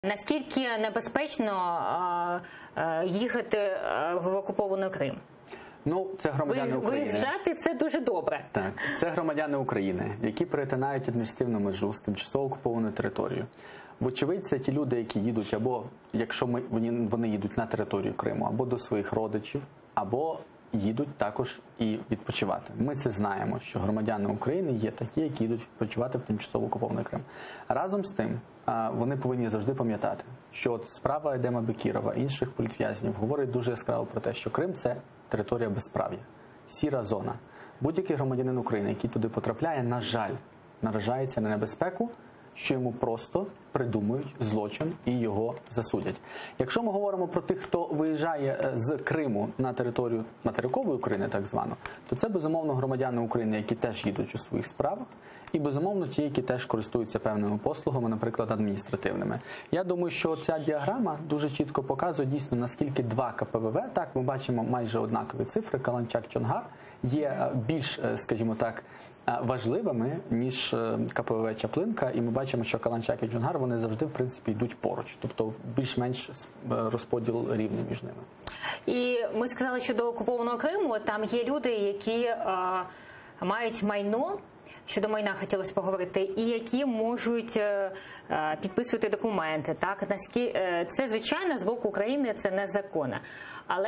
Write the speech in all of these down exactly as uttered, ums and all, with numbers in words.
Наскільки небезпечно е, е, їхати в окупований Крим? Ну, це громадяни України. Виїжджати – це дуже добре. Так, це громадяни України, які перетинають адміністративну межу з тимчасово окупованою територією. Вочевидь, це ті люди, які їдуть або, якщо ми, вони, вони їдуть на територію Криму, або до своїх родичів, або їдуть також і відпочивати. Ми це знаємо, що громадяни України є такі, які їдуть відпочивати в тимчасово окупований Крим. Разом з тим, вони повинні завжди пам'ятати, що от справа Едема Бекірова, інших політв'язнів говорить дуже яскраво про те, що Крим – це територія безправ'я, сіра зона. Будь-який громадянин України, який туди потрапляє, на жаль, наражається на небезпеку, що йому просто придумують злочин і його засудять. Якщо ми говоримо про тих, хто виїжджає з Криму на територію материкової України, так звано, то це, безумовно, громадяни України, які теж їдуть у своїх справах, і, безумовно, ті, які теж користуються певними послугами, наприклад, адміністративними. Я думаю, що ця діаграма дуже чітко показує дійсно, наскільки два ка пе ве ве, так, ми бачимо майже однакові цифри, Каланчак-Чонгар, є більш, скажімо так, важливими, ніж ка пе ве ве Чаплинка, і ми бачимо, що Каланчак і Чонгар, вони завжди, в принципі, йдуть поруч, тобто більш-менш розподіл рівний між ними. І ми сказали, що до окупованого Криму там є люди, які а, мають майно, щодо майна хотілося поговорити, і які можуть е, е, підписувати документи. Так? Наскільки, е, це, звичайно, з боку України це незаконно. Але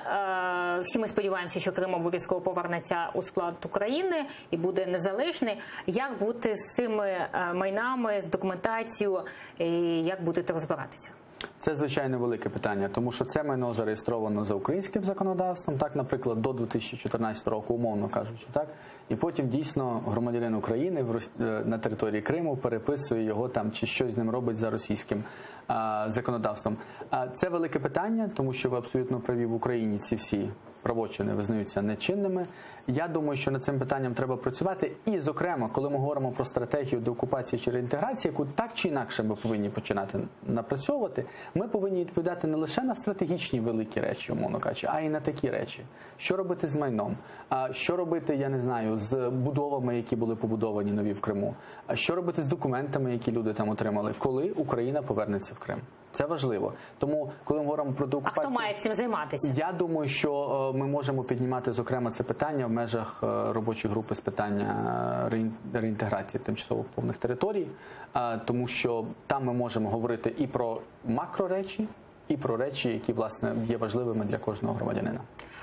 е, всі ми сподіваємося, що Крим обов'язково повернеться у склад України і буде незалежний. Як бути з цими е, майнами, з документацією, і як будете розбиратися? Це, звичайно, велике питання, тому що це майно зареєстровано за українським законодавством, так, наприклад, до дві тисячі чотирнадцятого року, умовно кажучи, так, і потім дійсно громадянин України на території Криму переписує його там, чи щось з ним робить за російським а, законодавством. А, це велике питання, тому що ви абсолютно праві, в Україні ці всі правочини визнаються нечинними. Я думаю, що над цим питанням треба працювати. І, зокрема, коли ми говоримо про стратегію деокупації чи реінтеграції, яку так чи інакше ми повинні починати напрацьовувати, ми повинні відповідати не лише на стратегічні великі речі, умовно кажучи, а й на такі речі. Що робити з майном? А що робити, я не знаю, з будовами, які були побудовані нові в Криму? А що робити з документами, які люди там отримали, коли Україна повернеться в Крим? Це важливо. Тому, коли ми говоримо про деокупацію... А хто має цим займатися? Я думаю, що ми можемо піднімати, зокрема, це питання в межах робочої групи з питання реінтеграції тимчасово окупованих територій, тому що там ми можемо говорити і про макроречі, і про речі, які, власне, є важливими для кожного громадянина.